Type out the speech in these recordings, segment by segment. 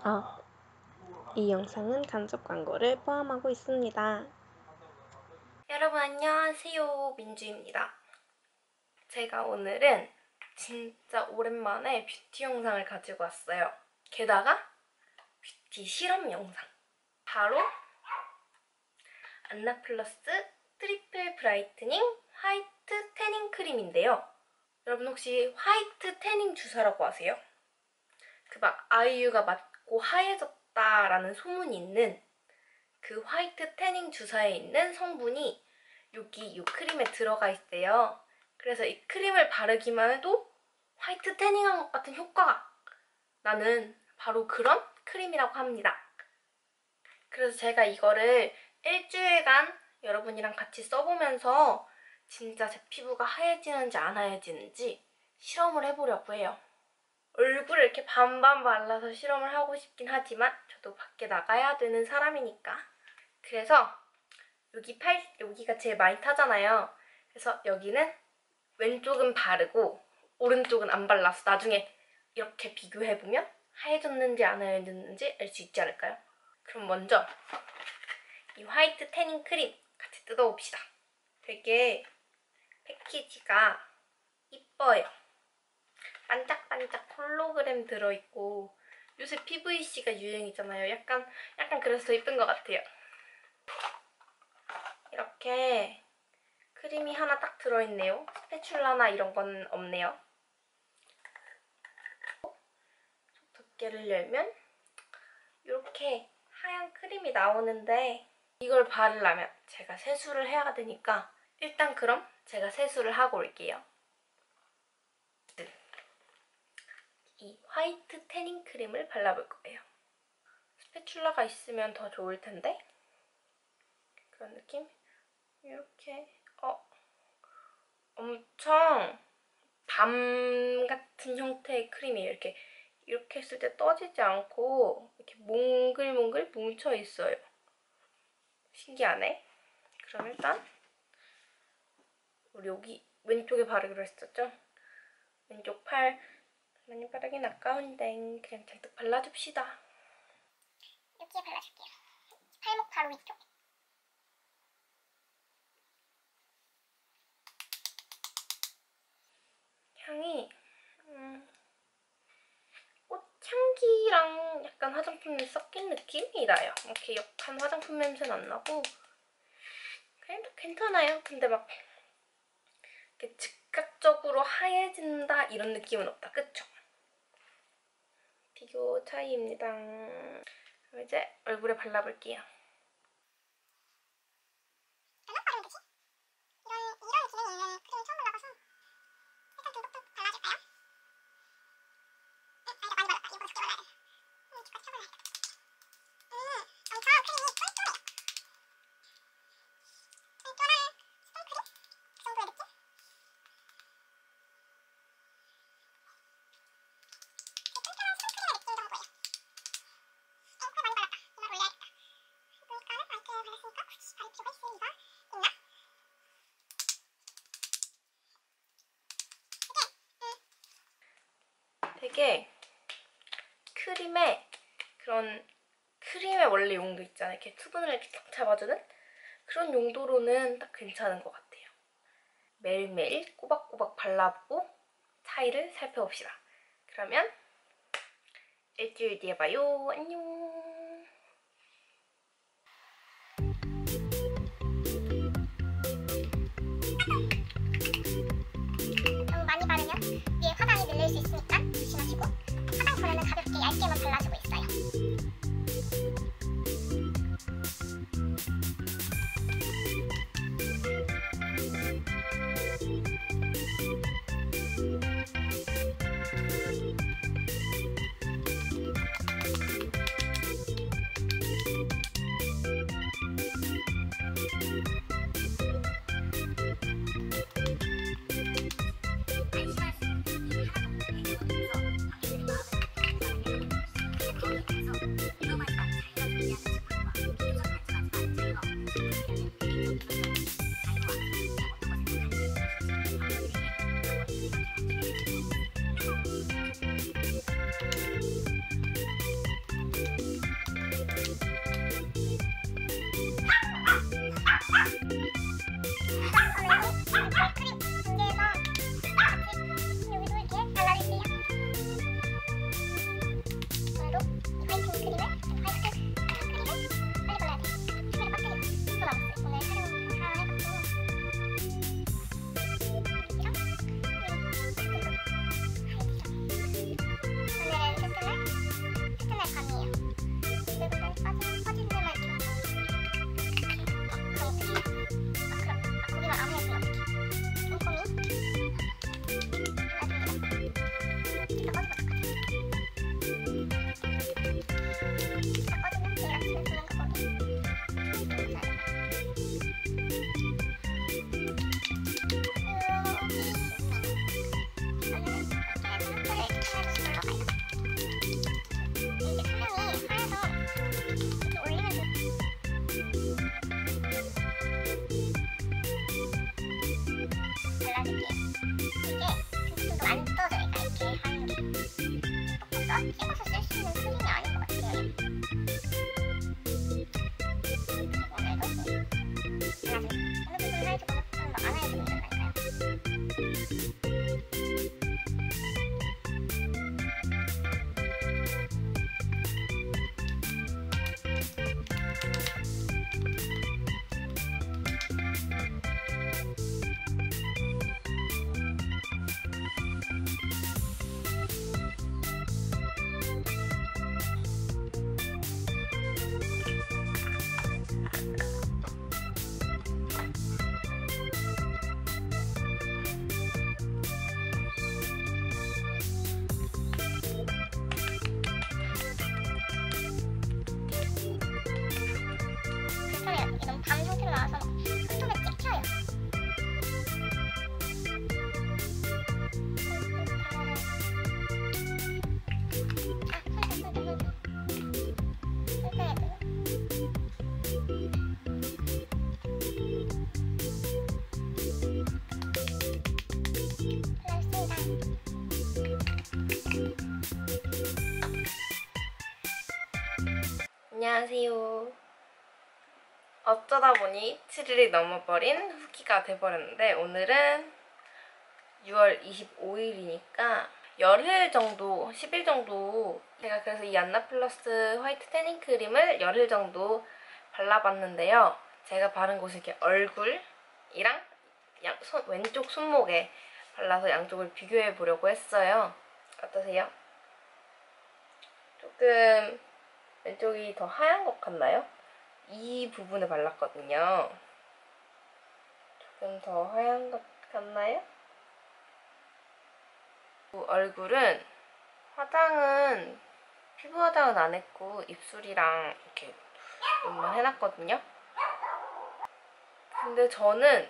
이 영상은 간접 광고를 포함하고 있습니다. 여러분 안녕하세요, 민주입니다. 제가 오늘은 진짜 오랜만에 뷰티 영상을 가지고 왔어요. 게다가 뷰티 실험 영상. 바로 안나플러스 트리플 브라이트닝 화이트 태닝 크림인데요. 여러분 혹시 화이트 태닝 주사라고 아세요? 그 막 아이유가 맞고 하얘졌다라는 소문이 있는 그 화이트 태닝 주사에 있는 성분이 여기 이 크림에 들어가 있대요. 그래서 이 크림을 바르기만 해도 화이트 태닝한 것 같은 효과가 나는 바로 그런 크림이라고 합니다. 그래서 제가 이거를 일주일간 여러분이랑 같이 써보면서 진짜 제 피부가 하얘지는지 안 하얘지는지 실험을 해보려고 해요. 얼굴에 이렇게 반반 발라서 실험을 하고 싶긴 하지만 저도 밖에 나가야 되는 사람이니까. 그래서 여기가 제일 많이 타잖아요. 그래서 여기는 왼쪽은 바르고 오른쪽은 안 발라서 나중에 이렇게 비교해보면 하얘졌는지 안 하얘졌는지 알 수 있지 않을까요? 그럼 먼저 이 화이트 태닝 크림 같이 뜯어봅시다. 되게 패키지가 이뻐요. 반짝반짝 홀로그램 들어있고 요새 PVC가 유행이잖아요. 약간 그래서 더 이쁜 것 같아요. 이렇게 크림이 하나 딱 들어있네요. 스패츌라나 이런 건 없네요. 덮개를 열면 이렇게 하얀 크림이 나오는데 이걸 바르려면 제가 세수를 해야 되니까 일단 그럼 제가 세수를 하고 올게요. 이 화이트 태닝 크림을 발라볼 거예요. 스패츌라가 있으면 더 좋을 텐데 그런 느낌? 이렇게 엄청 밤 같은 형태의 크림이에요. 이렇게 했을 때 떠지지 않고 이렇게 몽글몽글 뭉쳐 있어요. 신기하네. 그럼 일단 우리 여기 왼쪽에 바르기로 했었죠? 왼쪽 팔 많이 바르긴 아까운데 그냥 잔뜩 발라줍시다. 여기에 발라줄게요. 팔목 바로 위쪽. 향이 꽃향기랑 약간 화장품이 섞인 느낌이 나요. 이렇게 역한 화장품 냄새는 안 나고 그냥 괜찮아요. 근데 막 이렇게 즉각적으로 하얘진다 이런 느낌은 없다. 그쵸? 비교 차이입니다. 그럼 이제 얼굴에 발라볼게요. 얼마 바르면 되지? 이런 기능이 있는 크림을 처음 발라봐서 일단 듬뿍듬 발라줄까요? 이거 많이 발랐다. 이거보다 적게 발라야 돼. 이쪽까지 쳐발라야겠다. 엄청 크림이 쫀쫀해요. 쫀쫀한 수분크림? 그 정도의 느낌? 되게 크림의 원래 용도 있잖아요. 이렇게 수분을 이렇게 딱 잡아주는 그런 용도로는 딱 괜찮은 것 같아요. 매일매일 꼬박꼬박 발라보고 차이를 살펴봅시다. 그러면 일주일 뒤에 봐요. 안녕. 너무 많이 바르면 위에 화장이 밀릴 수 있으니까 조심하시고 화장 전에는 가볍게 얇게만 발라주고 있어요. 크림 준비해서 같이 여기도 이렇게 발라줄게요. 오늘도 이 화이트 크림을 빨리 발라야 돼. 주변에 빠뜨려. 이거 남았어요. 오늘 촬영 다 해갖고 오늘은 세트날 밤이에요. 여러분들 빠진 데만 이렇게 거기만 안 해주면 어떡해. 꼼꼼히 나중에 이따 꺼지면 안 떠져니까 이렇게 하는 게 찍어서 쓸 수 있는 크림이 아닌 것 같아요. 그리고 오늘도 발라주고 어느 부분을 해주고 어느 부분을 안 해주고 이런다니까요. 이게 너무 밤 상태로 나와서 손톱에 찍혀요. 안녕하세요. 어쩌다 보니 7일이 넘어버린 후기가 돼버렸는데 오늘은 6월 25일이니까 열흘 정도, 10일 정도 제가 그래서 이 안나플러스 화이트 태닝 크림을 열흘 정도 발라봤는데요. 제가 바른 곳은 이렇게 얼굴이랑 왼쪽 손목에 발라서 양쪽을 비교해 보려고 했어요. 어떠세요? 조금 왼쪽이 더 하얀 것 같나요? 이 부분에 발랐거든요. 조금 더 하얀 것 같나요? 얼굴은 피부 화장은 안 했고 입술이랑 이렇게 눈만 해놨거든요. 근데 저는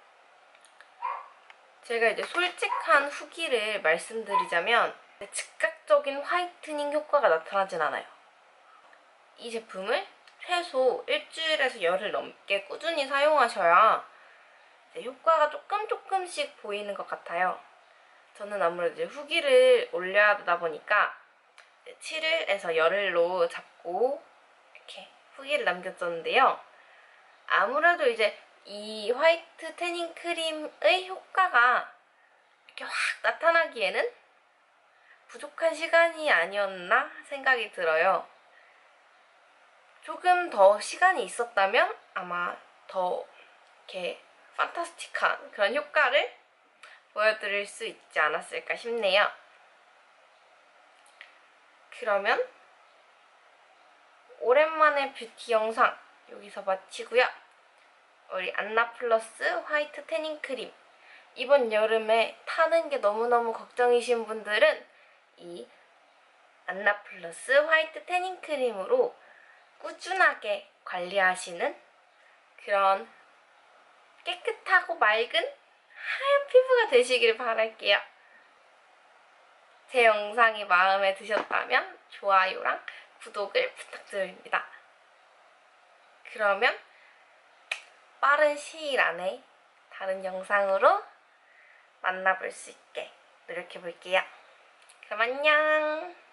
제가 이제 솔직한 후기를 말씀드리자면 즉각적인 화이트닝 효과가 나타나진 않아요. 이 제품을 최소 일주일에서 열흘 넘게 꾸준히 사용하셔야 이제 효과가 조금씩 보이는 것 같아요. 저는 아무래도 이제 후기를 올려야 하다 보니까 7일에서 열흘로 잡고 이렇게 후기를 남겼었는데요. 아무래도 이제 이 화이트 태닝 크림의 효과가 이렇게 확 나타나기에는 부족한 시간이 아니었나 생각이 들어요. 조금 더 시간이 있었다면 아마 더 이렇게 판타스틱한 그런 효과를 보여드릴 수 있지 않았을까 싶네요. 그러면 오랜만에 뷰티 영상 여기서 마치고요. 우리 안나플러스 화이트 태닝 크림 이번 여름에 타는 게 너무너무 걱정이신 분들은 이 안나플러스 화이트 태닝 크림으로 꾸준하게 관리하시는 그런 깨끗하고 맑은 하얀 피부가 되시길 바랄게요. 제 영상이 마음에 드셨다면 좋아요랑 구독을 부탁드립니다. 그러면 빠른 시일 안에 다른 영상으로 만나볼 수 있게 노력해볼게요. 그럼 안녕!